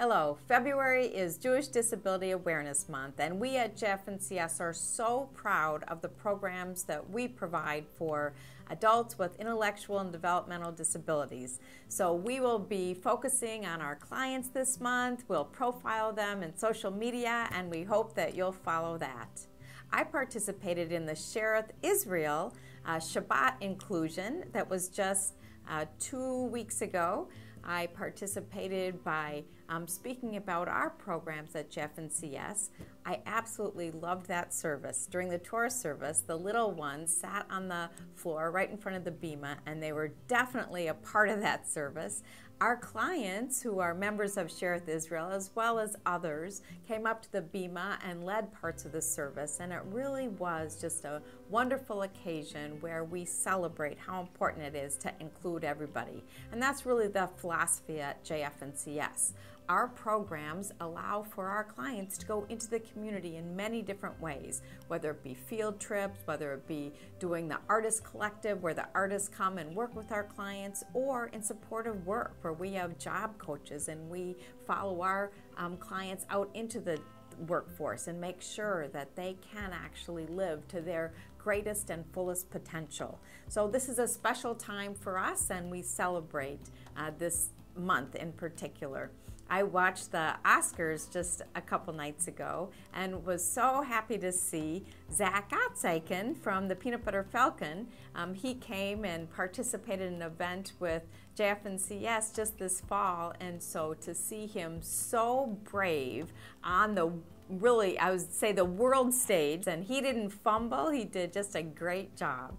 Hello, February is Jewish Disability Awareness Month, and we at JF&CS are so proud of the programs that we provide for adults with intellectual and developmental disabilities. So we will be focusing on our clients this month. We'll profile them in social media, and we hope that you'll follow that. I participated in the Shereth Israel Shabbat inclusion that was just 2 weeks ago. I participated by speaking about our programs at JF&CS. I absolutely loved that service. During the Torah service, the little ones sat on the floor right in front of the bima, and they were definitely a part of that service. Our clients, who are members of Shereth Israel, as well as others, came up to the bima and led parts of the service, and it really was just a wonderful occasion where we celebrate how important it is to include everybody. And that's really the philosophy at JF&CS. Our programs allow for our clients to go into the community in many different ways, whether it be field trips, whether it be doing the artist collective where the artists come and work with our clients, or in supportive work where we have job coaches and we follow our clients out into the workforce and make sure that they can actually live to their greatest and fullest potential. So this is a special time for us, and we celebrate this month in particular. I watched the Oscars just a couple nights ago and was so happy to see Zach Gottsaken from the Peanut Butter Falcon. He came and participated in an event with JF&CS just this fall, and so to see him so brave on the really, I would say, the world stage, and he didn't fumble, he did just a great job.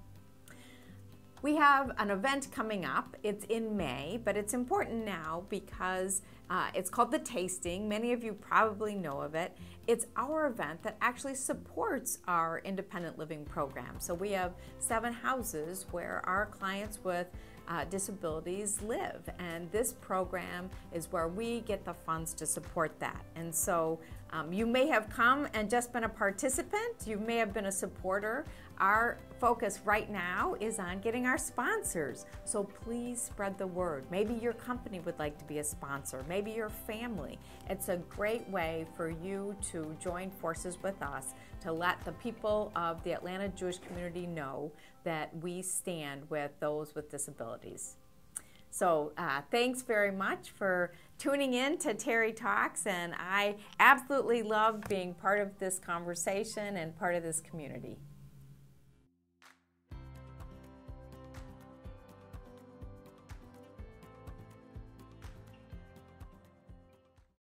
We have an event coming up. It's in May, but it's important now because it's called The Tasting. Many of you probably know of it. It's our event that actually supports our independent living program. So we have 7 houses where our clients with disabilities live, and this program is where we get the funds to support that. And so you may have come and just been a participant, you may have been a supporter. Our focus right now is on getting our sponsors, so please spread the word. Maybe your company would like to be a sponsor, maybe your family. It's a great way for you to join forces with us to let the people of the Atlanta Jewish community know that we stand with those with disabilities. So thanks very much for tuning in to Terri Talks, and I absolutely love being part of this conversation and part of this community.